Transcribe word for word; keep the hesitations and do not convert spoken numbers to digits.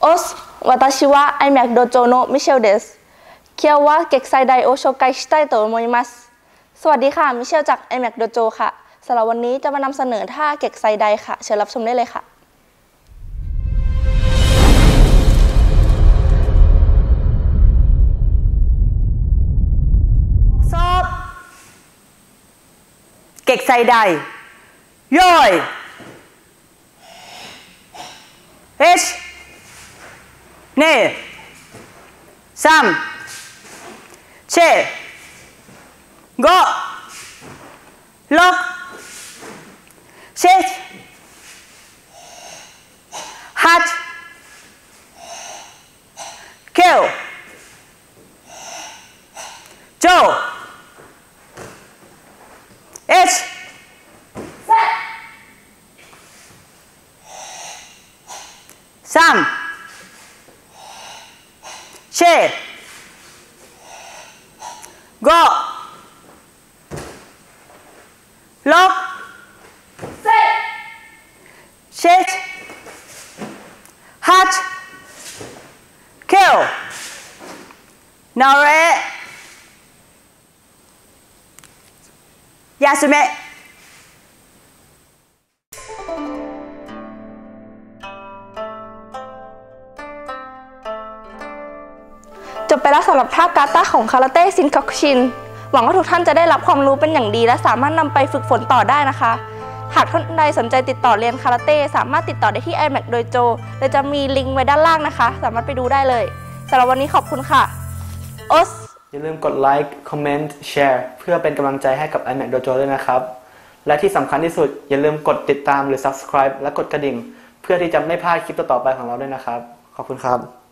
オス、私は アイマック ドジョのミシェルです。今日は劇祭台を紹介したいと思います。สวัสดีค่ะมิเชลจาก ไอแม็ก โดโจ ค่ะสำหรับวันนี้จะมานำเสนอท่าเก็กไซไดค่ะเชิญรับชมได้เลยค่ะซอบเก็กไซไดย่อยเอชเน่ซัมเชโกล็อกเช็ดฮัทเคิลโจเอชซัมเชโกล็อกเช็ดฮัทเคิลนาเรยาสุเมะจบไปแล้วสำหรับท่ากาตาของคาราเต้ซินคักชินหวังว่าทุกท่านจะได้รับความรู้เป็นอย่างดีและสามารถนำไปฝึกฝนต่อได้นะคะหากท่านใดสนใจติดต่อเรียนคาราเต้สามารถติดต่อได้ที่ ไอแม็ก โดโจโดยจะมีลิงก์ไว้ด้านล่างนะคะสามารถไปดูได้เลยสำหรับวันนี้ขอบคุณค่ะโอสอย่าลืมกดไลค์คอมเมนต์แชร์เพื่อเป็นกำลังใจให้กับ ไอแม็ก โดโจ ด้วยนะครับและที่สำคัญที่สุดอย่าลืมกดติดตามหรือ ซับสไครบ์ และกดกระดิ่งเพื่อที่จะไม่พลาดคลิปต่อๆไปของเราด้วยนะครับขอบคุณครับ